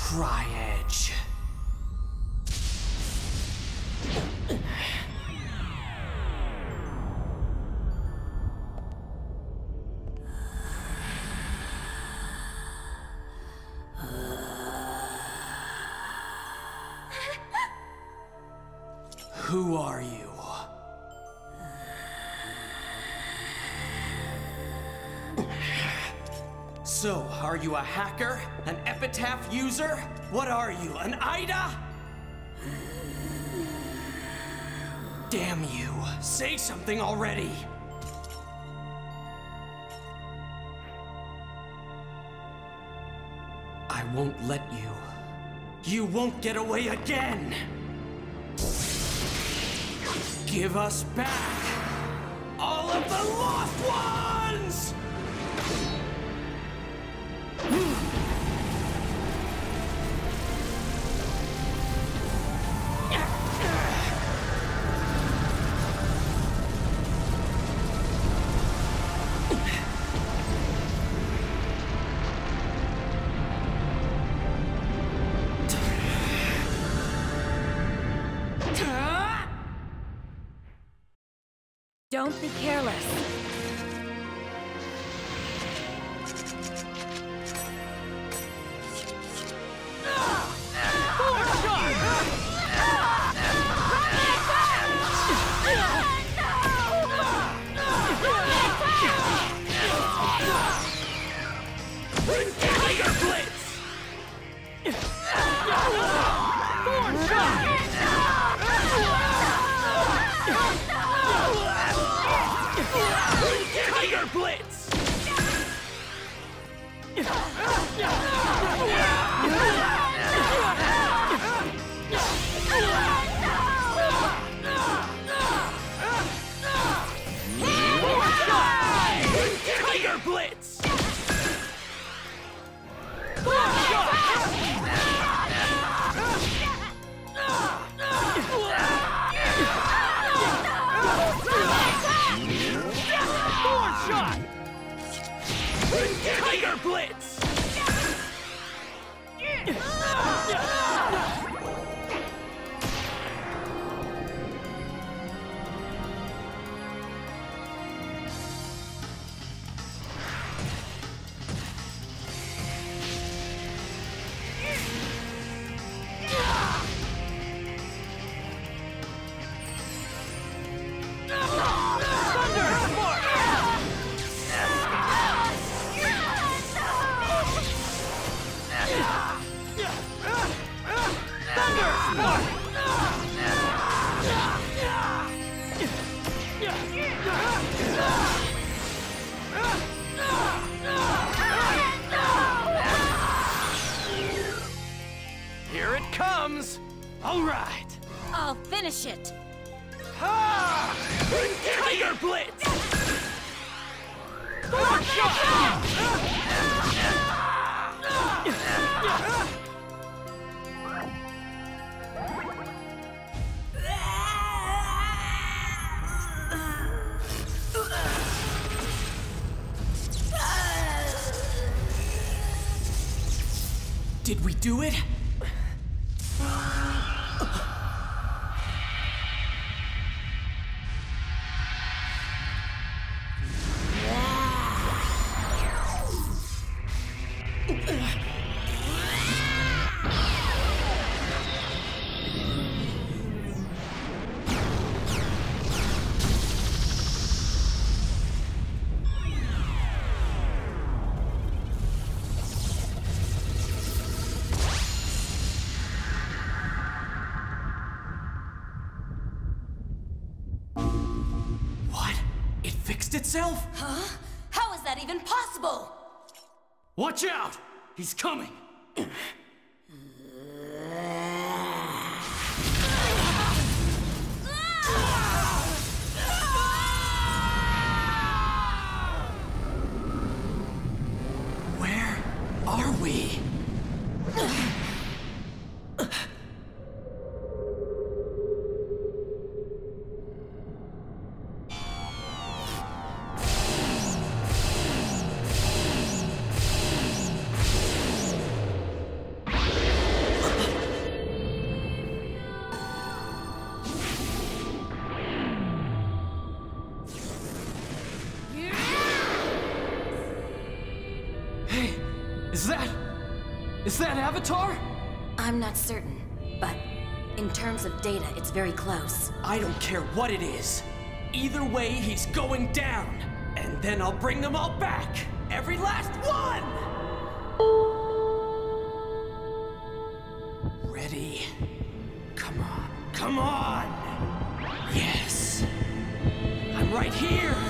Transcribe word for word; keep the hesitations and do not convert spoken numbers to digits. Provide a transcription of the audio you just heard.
Tri-Edge. Who are you? So, are you a hacker? An epitaph user? What are you, an I D A? Damn you! Say something already! I won't let you. You won't get away again! Give us back all of the lost ones! Don't be careless. Tiger Blitz! Tiger Blitz! Tiger Blitz! Tiger Blitz! Here it comes! All right! I'll finish it! Ha! Tiger Blitz! Forward Did we do it? Fixed itself? Huh? How is that even possible? Watch out! He's coming! Where are we? Is that Avatar? I'm not certain, but in terms of data, it's very close. I don't care what it is. Either way, he's going down. And then I'll bring them all back. Every last one! Ready? Come on. Come on! Yes! I'm right here!